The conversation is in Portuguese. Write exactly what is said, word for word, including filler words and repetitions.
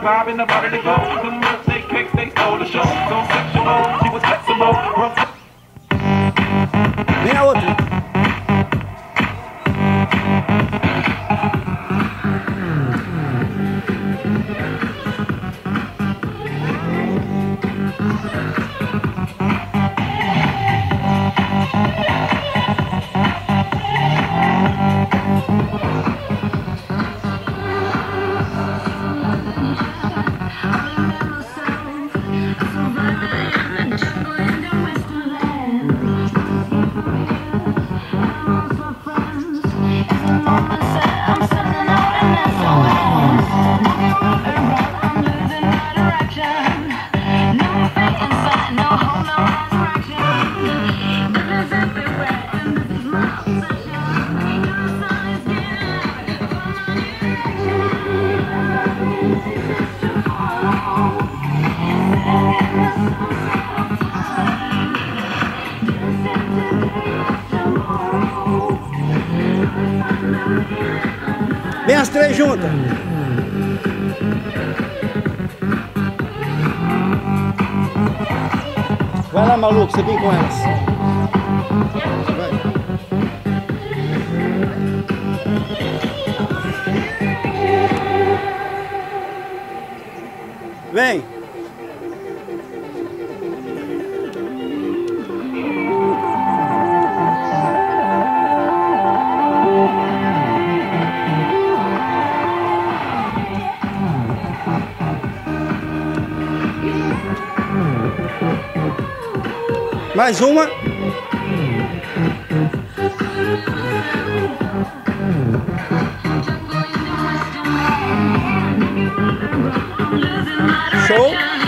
vibing, the body to go. Some birthday cakes, they stole the show. So sexual, she was flexible. Vem a outra. Vem as três juntas. Vai lá, maluco, você vem com elas. Vai. Vem. Mais uma. Show.